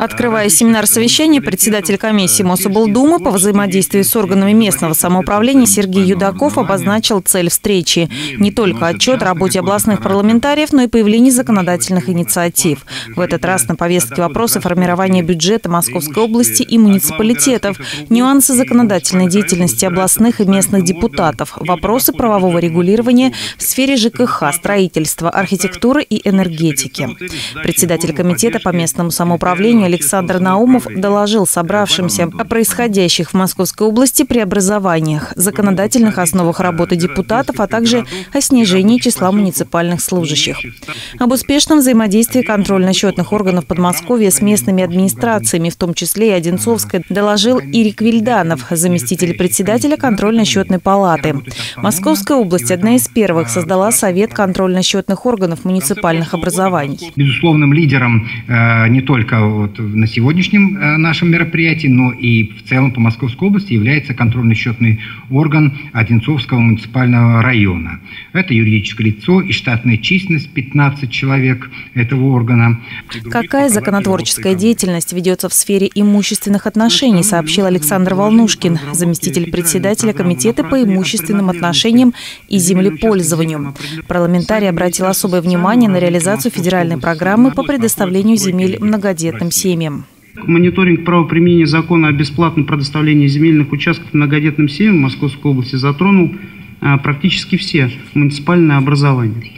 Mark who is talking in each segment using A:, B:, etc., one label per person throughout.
A: Открывая семинар-совещание, председатель комиссии Мособлдумы по взаимодействию с органами местного самоуправления Сергей Юдаков обозначил цель встречи. Не только отчет о работе областных парламентариев, но и появление законодательных инициатив. В этот раз на повестке вопросы формирования бюджета Московской области и муниципалитетов, нюансы законодательной деятельности областных и местных депутатов, вопросы правового регулирования в сфере ЖКХ, строительства, архитектуры и энергетики. Председатель комитета по местному самоуправлению Александр Наумов доложил собравшимся о происходящих в Московской области преобразованиях, законодательных основах работы депутатов, а также о снижении числа муниципальных служащих. Об успешном взаимодействии контрольно-счетных органов Подмосковья с местными администрациями, в том числе и Одинцовской, доложил Ирик Вильданов, заместитель председателя контрольно-счетной палаты. Московская область одна из первых создала Совет контрольно-счетных органов муниципальных образований.
B: Безусловным лидером не только на сегодняшнем нашем мероприятии, но и в целом по Московской области является контрольно-счетный орган Одинцовского муниципального района. Это юридическое лицо и штатная численность 15 человек этого органа.
A: Какая законотворческая деятельность ведется в сфере имущественных отношений, сообщил Александр Волнушкин, заместитель председателя комитета по имущественным отношениям и землепользованию. Парламентарий обратил особое внимание на реализацию федеральной программы по предоставлению земель многодетным семьям.
C: Мониторинг правоприменения закона о бесплатном предоставлении земельных участков многодетным семьям в Московской области затронул практически все муниципальные образования.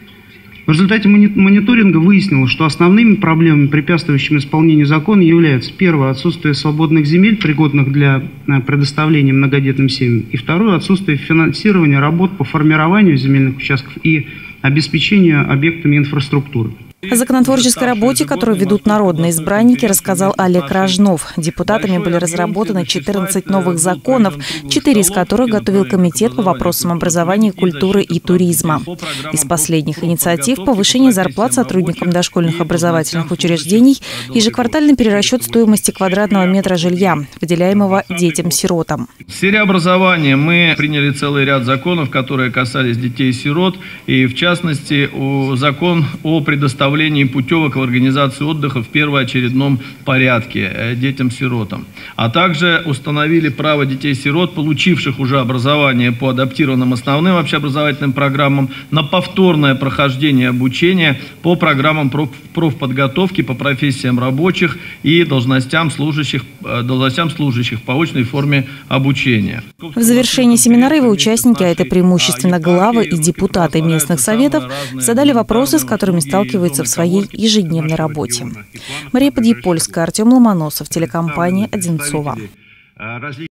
C: В результате мониторинга выяснилось, что основными проблемами, препятствующими исполнению закона, являются: первое – отсутствие свободных земель, пригодных для предоставления многодетным семьям, и второе – отсутствие финансирования работ по формированию земельных участков и обеспечению объектами инфраструктуры.
A: О законотворческой работе, которую ведут народные избранники, рассказал Олег Рожнов. Депутатами были разработаны 14 новых законов, 4 из которых готовил комитет по вопросам образования, культуры и туризма. Из последних инициатив – повышение зарплат сотрудникам дошкольных образовательных учреждений, ежеквартальный перерасчет стоимости квадратного метра жилья, выделяемого детям-сиротам.
D: В сфере образования мы приняли целый ряд законов, которые касались детей-сирот, и в частности закон о предоставлении путевок в организацию отдыха в первоочередном порядке детям-сиротам. А также установили право детей-сирот, получивших уже образование по адаптированным основным общеобразовательным программам, на повторное прохождение обучения по программам профподготовки по профессиям рабочих и должностям служащих по очной форме обучения.
A: В завершении семинара его участники, а это преимущественно главы и депутаты местных советов, задали вопросы, с которыми сталкиваются в своей ежедневной работе. Мария Подъепольская, Артем Ломоносов, телекомпания «Одинцова».